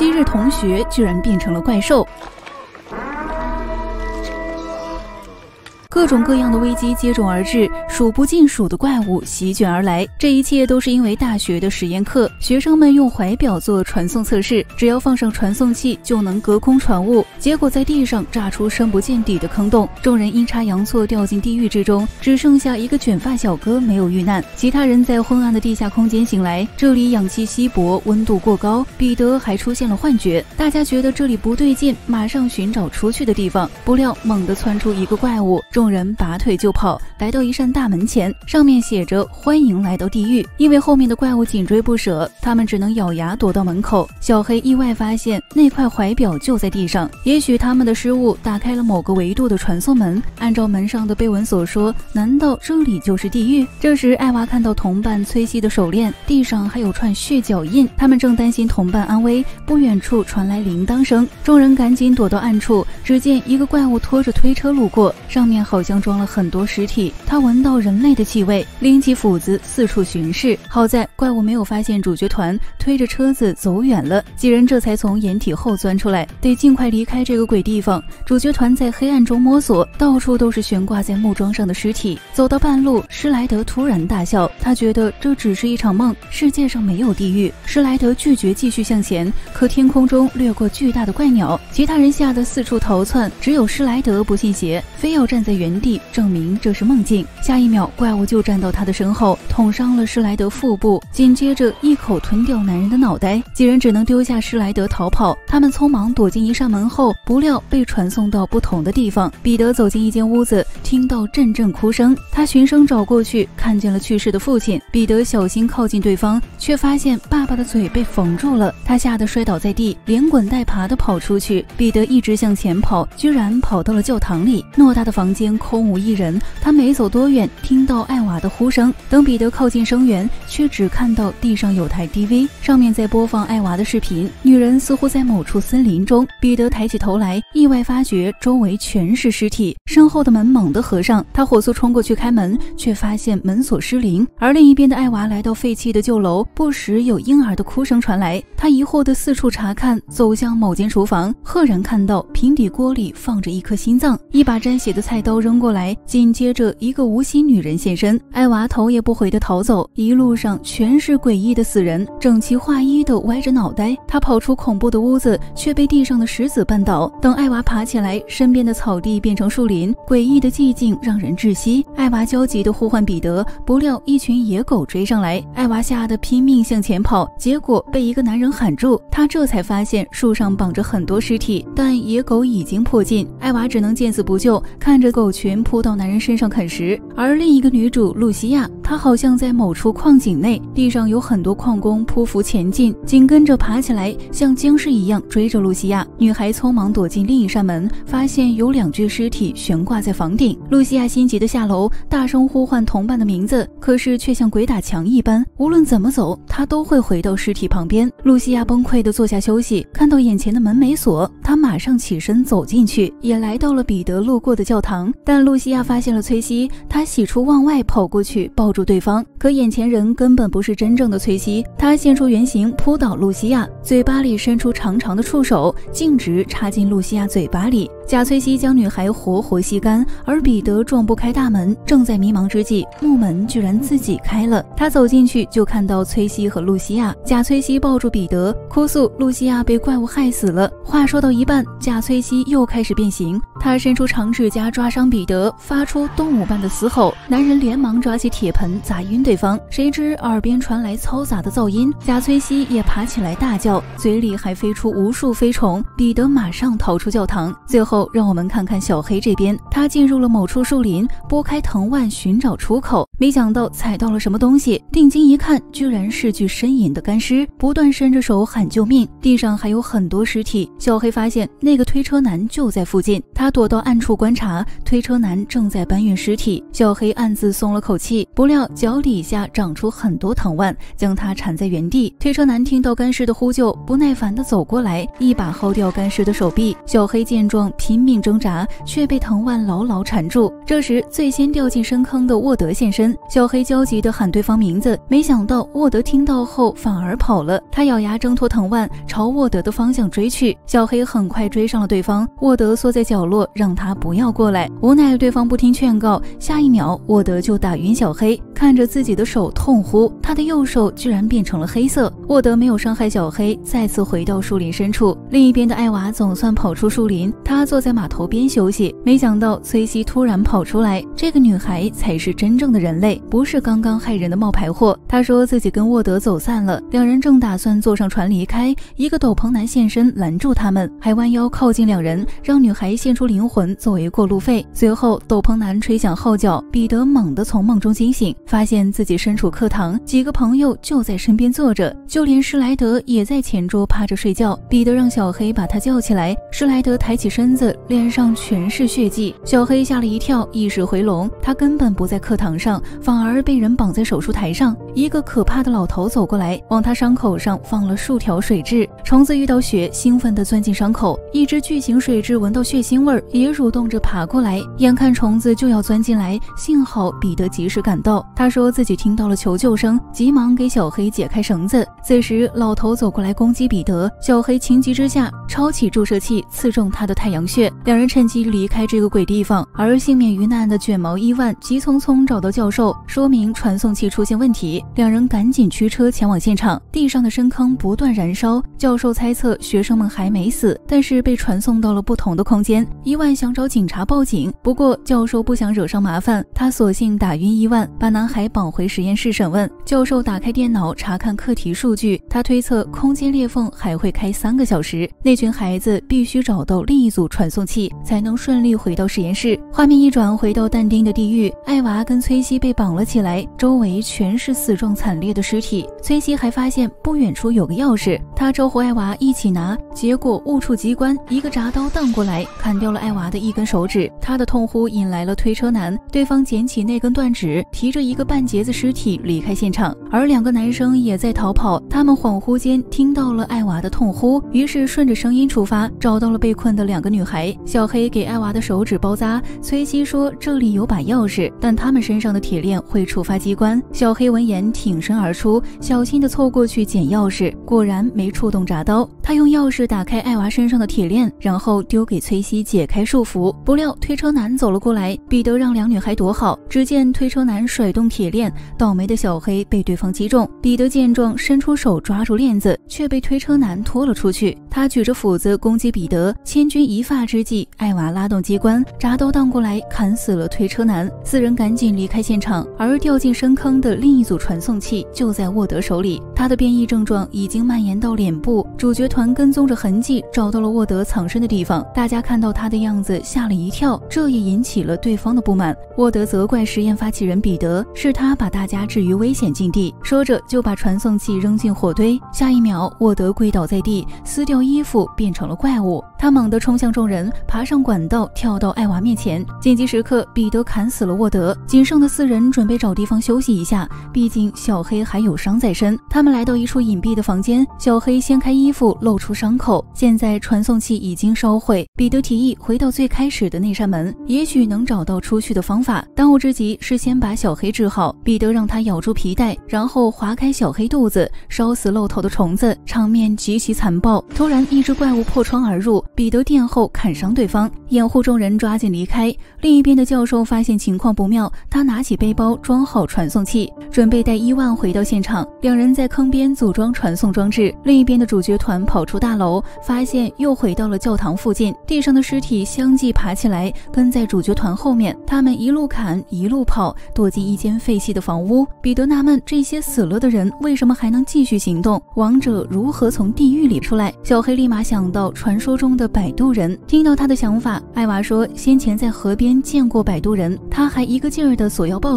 昔日同学居然变成了怪兽。各种各样的危机接踵而至，数不尽数的怪物席卷而来。这一切都是因为大学的实验课，学生们用怀表做传送测试，只要放上传送器就能隔空传物。结果在地上炸出深不见底的坑洞，众人阴差阳错掉进地狱之中，只剩下一个卷发小哥没有遇难。其他人在昏暗的地下空间醒来，这里氧气稀薄，温度过高，彼得还出现了幻觉。大家觉得这里不对劲，马上寻找出去的地方。不料猛地窜出一个怪物，众人拔腿就跑，来到一扇大门前，上面写着欢迎来到地狱。因为后面的怪物紧追不舍，他们只能咬牙躲到门口。小黑意外发现那块怀表就在地上，也许他们的失误打开了某个维度的传送门。按照门上的碑文所说，难道这里就是地狱？这时艾娃看到同伴崔西的手链，地上还有串血脚印，他们正担心同伴安危。不远处传来铃铛声，众人赶紧躲到暗处，只见一个怪物拖着推车路过，上面好像装了很多尸体。他闻到人类的气味，拎起斧子四处巡视。好在怪物没有发现主角团，推着车子走远了。几人这才从掩体后钻出来，得尽快离开这个鬼地方。主角团在黑暗中摸索，到处都是悬挂在木桩上的尸体。走到半路，施莱德突然大笑，他觉得这只是一场梦，世界上没有地狱。施莱德拒绝继续向前，可天空中掠过巨大的怪鸟，其他人吓得四处逃窜，只有施莱德不信邪，非要站在原地证明这是梦境。下一秒，怪物就站到他的身后，捅伤了施莱德腹部，紧接着一口吞掉男人的脑袋。几人只能丢下施莱德逃跑，他们匆忙躲进一扇门后，不料被传送到不同的地方。彼得走进一间屋子，听到阵阵哭声，他循声找过去，看见了去世的父亲。彼得小心靠近对方，却发现爸爸的嘴被缝住了，他吓得摔倒在地，连滚带爬地跑出去。彼得一直向前跑，居然跑到了教堂里。偌大的房间空无一人，他没走多远，听到艾娃的呼声。等彼得靠近声源，却只看到地上有台 DV， 上面在播放艾娃的视频。女人似乎在某处森林中。彼得抬起头来，意外发觉周围全是尸体，身后的门猛地合上，他火速冲过去开门，却发现门锁失灵。而另一边的艾娃来到废弃的旧楼，不时有婴儿的哭声传来，他疑惑地四处查看，走向某间厨房，赫然看到平底锅里放着一颗心脏，一把沾血的菜刀扔过来，紧接着一个无心女人现身。艾娃头也不回地逃走，一路上全是诡异的死人，整齐划一地歪着脑袋。他跑出恐怖的屋子，却被地上的石子绊倒。等艾娃爬起来，身边的草地变成树林，诡异的寂静让人窒息。艾娃焦急地呼唤彼得，不料一群野狗追上来，艾娃吓得拼命向前跑，结果被一个男人喊住。他这才发现树上绑着很多尸体，但野狗已经迫近，艾娃只能见死不救，看着狗群扑到男人身上啃食。而另一个女主露西亚，她好像在某处矿井内，地上有很多矿工匍匐前进，紧跟着爬起来，像僵尸一样追着露西亚。女孩匆忙躲进另一扇门，发现有2具尸体悬挂在房顶。露西亚心急地下楼，大声呼唤同伴的名字，可是却像鬼打墙一般，无论怎么走，她都会回到尸体旁边。露西亚崩溃地坐下休息，看到眼前的门没锁，她马上起身走进去，也来到了彼得路过的教堂。但露西亚发现了崔西，她喜出望外跑过去抱住对方，可眼前人根本不是真正的崔西，他现出原形扑倒露西亚，嘴巴里伸出长长的触手，径直插进露西亚嘴巴里。贾崔西将女孩活活吸干，而彼得撞不开大门。正在迷茫之际，木门居然自己开了，他走进去就看到崔西和露西亚。贾崔西抱住彼得，哭诉露西亚被怪物害死了。话说到一半，贾崔西又开始变形，他伸出长指甲抓伤彼得，发出动物般的嘶吼。男人连忙抓起铁盆砸晕对方，谁知耳边传来嘈杂的噪音，贾崔西也爬起来大叫，嘴里还飞出无数飞虫。彼得马上逃出教堂。最后让我们看看小黑这边，他进入了某处树林，拨开藤蔓寻找出口，没想到踩到了什么东西，定睛一看，居然是具呻吟的干尸，不断伸着手喊救命。地上还有很多尸体，小黑发现那个推车男就在附近，他躲到暗处观察，推车男正在搬运尸体。小黑暗自松了口气，不料脚底下长出很多藤蔓，将他缠在原地。推车男听到干尸的呼救，不耐烦地走过来，一把薅掉干尸的手臂。小黑见状拼命挣扎，却被藤蔓牢牢缠住。这时最先掉进深坑的沃德现身，小黑焦急地喊对方名字，没想到沃德听到后反而跑了。他咬牙挣脱藤蔓，朝沃德的方向追去。小黑很快追上了对方，沃德缩在角落，让他不要过来。无奈对方不听劝告，下一秒沃德就打晕小黑，看着自己的手痛呼，他的右手居然变成了黑色。沃德没有伤害小黑，再次回到树林深处。另一边的艾娃总算跑出树林，她坐在码头边休息。没想到崔西突然跑出来，这个女孩才是真正的人类，不是刚刚害人的冒牌货。她说自己跟沃德走散了，两人正打算坐上船离开，一个斗篷男现身拦住他们，还弯腰靠近两人，让女孩献出灵魂作为过路费。随后斗篷男吹响号角，彼得猛地从梦中惊醒，发现自己身处课堂，几个朋友就在身边坐着，就连施莱德也在前桌趴着睡觉。彼得让小黑把他叫起来，施莱德抬起身子，脸上全是血迹。小黑吓了一跳，意识回笼，他根本不在课堂上，反而被人绑在手术台上。一个可怕的老头走过来，往他伤口上放了数条水蛭。虫子遇到血，兴奋地钻进伤口，一只巨型水蛭闻到血腥味也蠕动着爬过来，眼看虫子就要钻进来，幸好彼得及时赶到。他说自己听到了求救声，急忙给小黑解开绳子。此时老头走过来攻击彼得，小黑情急之下抄起注射器刺中他的太阳穴，两人趁机离开这个鬼地方。而幸免于难的卷毛伊万急匆匆找到教授，说明传送器出现问题，两人赶紧驱车前往现场。地上的深坑不断燃烧，教授猜测学生们还没死，但是被传送到了不同的空间。伊万想找警察报警，不过教授不想惹上麻烦，他索性打晕伊万，把男孩绑回实验室审问。教授打开电脑查看课题数据，他推测空间裂缝还会开3个小时，那群孩子必须找到另一组传送器才能顺利回到实验室。画面一转回到但丁的地狱，艾娃跟崔西被绑了起来，周围全是死状惨烈的尸体。崔西还发现不远处有个钥匙，他招呼艾娃一起拿，结果误触机关，一个铡刀荡过来，砍掉了艾娃的一根手指。他的痛呼引来了推车男，对方捡起那根断指，提着一个半截子尸体离开现场。而2个男生也在逃跑，他们恍惚间听到了艾娃的痛呼，于是顺着声音出发，找到了被困的2个女孩。小黑给艾娃的手指包扎，崔西说这里有把钥匙，但他们身上的铁链会触发机关。小黑闻言挺身而出，小心地凑过去捡钥匙，果然没触动铡刀。他用钥匙打开艾娃身上的铁链，然后丢给崔西解开束缚。不料推车男走了过来，彼得让2女孩躲好，只见推车男甩动铁链，倒霉的小黑被对方击中。彼得见状伸出手抓住链子，却被推车男拖了出去。他举着斧子攻击彼得，千钧一发之际，艾娃拉动机关，铡刀荡过来砍死了推车男。4人赶紧离开现场，而掉进深坑的另一组传送器就在沃德手里，他的变异症状已经蔓延到脸部。主角团跟踪着痕迹找到了沃德藏身的地方，大家看到他的样子吓了一跳，这也引起了对方的不满。沃德责怪实验发起人彼得，是他把大家置于危险境地，说着就把传送器扔进火堆。下一秒沃德跪倒在地，撕掉衣服变成了怪物，他猛地冲向众人，爬上管道跳到艾娃面前。紧急时刻彼得砍死了沃德，仅剩的4人准备找地方休息一下，毕竟小黑还有伤在身。他们来到一处隐蔽的房间，小黑掀开衣服露出伤口，现在传送器已经烧毁。彼得提议回到最开始的那扇门，也许能找到出去的方法。当务之急是先把小黑治好，彼得让他咬住皮带，然后划开小黑肚子，烧死露头的虫子，场面极其残暴。突然一只怪物破窗而入，彼得殿后砍伤对方，掩护众人抓紧离开。另一边的教授发现情况不妙，他拿起背包装好传送器，准备带伊万回到现场。2人在坑边组装传送装置。另一边的主角团跑出大楼，发现又回到了教堂附近，地上的尸体相继爬起来，跟在主角团后面。他们一路砍一路跑，躲进一间废弃的房屋。彼得纳闷这些死了的人为什么还能继续行动，亡者如何从地狱里出来？小黑立马想到传说中的摆渡人，听到他的想法，艾娃说先前在河边见过摆渡人，他还一个劲儿的索要报酬。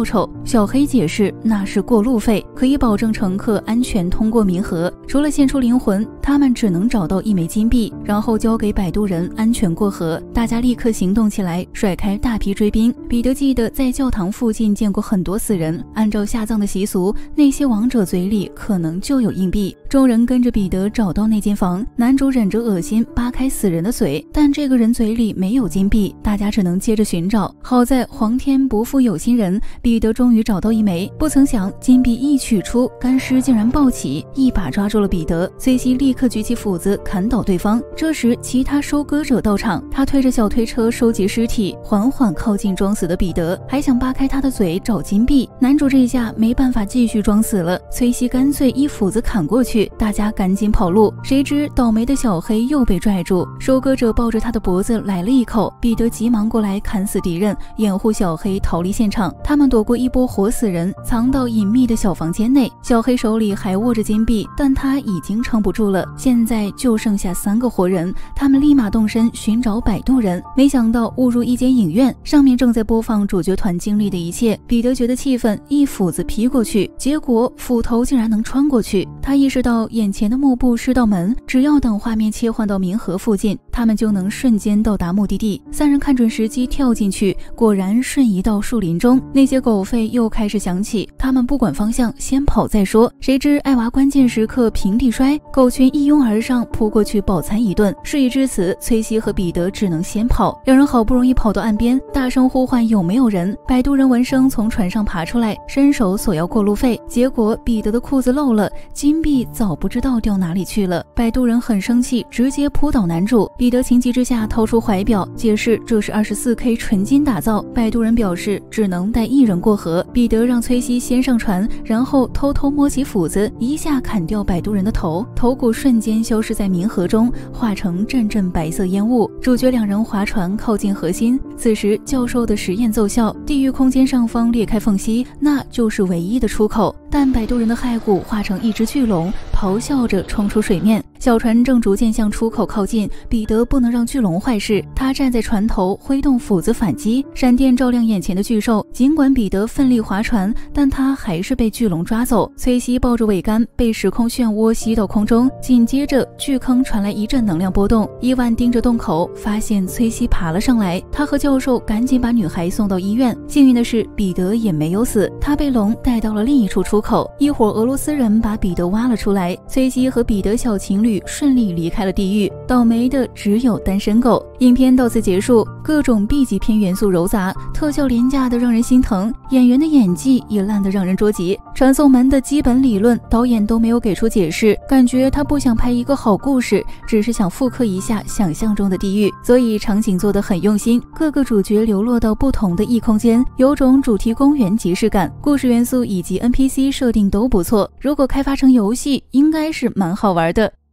小黑解释那是过路费，可以保证乘客安全通过冥河。除了献出灵魂，他们只能找到1枚金币，然后交给摆渡人安全过河。大家立刻行动起来，甩开大批追兵。彼得记得在教堂附近见过很多死人，按照下葬的习俗，那些亡者嘴里可能就有硬币。众人跟着彼得找到那间房，男主忍着恶心扒开死人的嘴，但这个人嘴里没有金币，大家只能接着寻找。好在皇天不负有心人，彼得终于找到1枚。不曾想金币一取出，干尸竟然暴起，一把抓住了彼得。崔西立刻举起斧子砍倒对方。这时其他收割者到场，他推着小推车收集尸体，缓缓靠近装死的彼得，还想扒开他的嘴找金币。男主这一下没办法继续装死了，崔西干脆一斧子砍过去，大家赶紧跑路。谁知倒霉的小黑又被拽住，收割者抱着他的脖子来了一口，彼得急忙过来砍死敌人，掩护小黑逃离现场。他们躲过一波活死人，藏到隐秘的小房间内。小黑手里还握着金币，但他已经撑不住了，现在就剩下3个活人。他们立马动身寻找摆渡人，没想到误入一间影院，上面正在播放主角团经历的一切。彼得觉得气愤，一斧子劈过去，结果斧头竟然能穿过去。他意识到眼前的幕布是道门，只要等画面切换到冥河附近，他们就能瞬间到达目的地。3人看准时机跳进去，果然瞬移到树林中。那些狗吠又开始响起，他们不管方向，先跑再说。谁知艾娃关键时刻平地摔，狗群一拥而上，扑过去饱餐一顿。事已至此，崔西和彼得只能先跑。两人好不容易跑到岸边，大声呼唤有没有人。摆渡人闻声从船上爬出来，伸手索要过路费，结果彼得的裤子漏了，金币早不知道掉哪里去了。摆渡人很生气，直接扑倒男主。彼得情急之下掏出怀表，解释这是24K 纯金打造。摆渡人表示只能带1人过河。彼得让崔西先上船，然后偷偷摸起斧子，一下砍掉摆渡人的头，头骨瞬间消失在冥河中，化成阵阵白色烟雾。主角2人划船靠近核心，此时教授的实验奏效，地狱空间上方裂开缝隙，那就是唯一的出口。但摆渡人的骸骨化成一只巨龙，咆哮着冲出水面。小船正逐渐向出口靠近，彼得不能让巨龙坏事，他站在船头挥动斧子反击，闪电照亮眼前的巨兽。尽管彼得奋力划船，但他还是被巨龙抓走。崔西抱着桅杆被时空漩涡吸到空中，紧接着巨坑传来一阵能量波动。伊万盯着洞口，发现崔西爬了上来，他和教授赶紧把女孩送到医院。幸运的是彼得也没有死，他被龙带到了另一处出口。一伙俄罗斯人把彼得挖了出来，崔西和彼得小情侣顺利离开了地狱，倒霉的只有单身狗。影片到此结束，各种 B 级片元素糅杂，特效廉价的让人心疼，演员的演技也烂得让人捉急。传送门的基本理论导演都没有给出解释，感觉他不想拍一个好故事，只是想复刻一下想象中的地狱，所以场景做得很用心，各个主角流落到不同的异空间，有种主题公园即视感。故事元素以及 NPC 设定都不错，如果开发成游戏，应该是蛮好玩的。